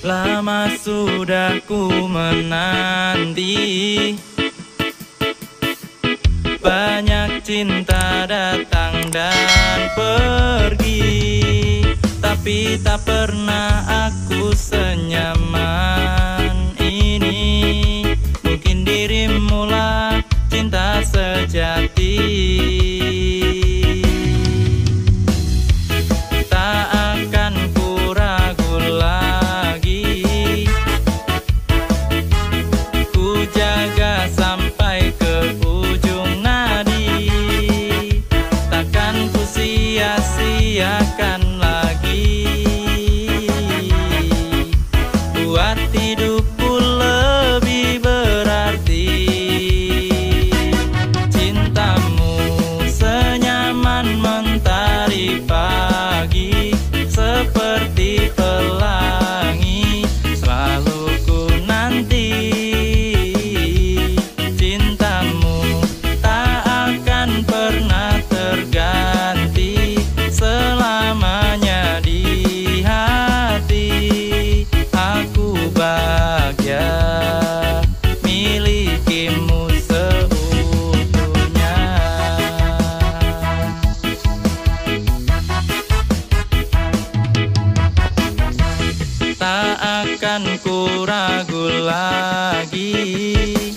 Lama sudah ku menanti, banyak cinta datang dan pergi, tapi tak pernah aku senyaman ini. Mungkin dirimulah cinta sejati. Sia-siakan lagi, buat hidupku lebih berarti. Cintamu senyaman mentari pagi, seperti pelangi selalu ku nanti. Cintamu tak akan pernah terganti, selamanya di hati. Aku bahagia milikimu seutuhnya. Tak akan ku ragu lagi,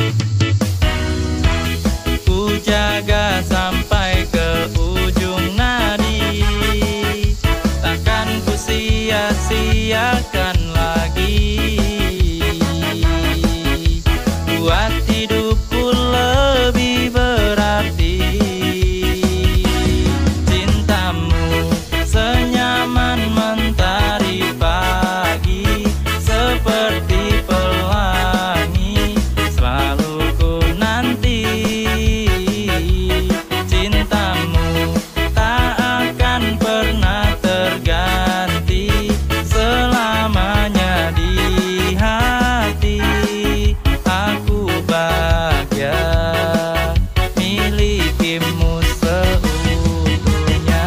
ku jaga sampai ke ujung nadi. Takkan ku sia-siakan lagi, buat hidupku lebih berarti. Cintamu senyaman mentari pagi, seperti pelangi selalu ku nanti. Cintamu tak akan pernah terganti, selamanya di hati. Aku bahagia milikimu seutuhnya.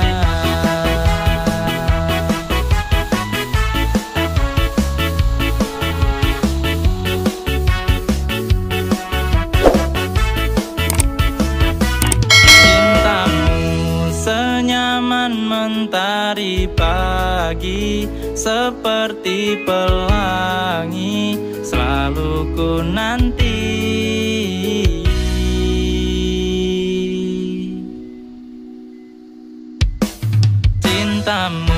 Cintamu senyaman mentari pagi, seperti pelangi selalu ku nanti. Cintamu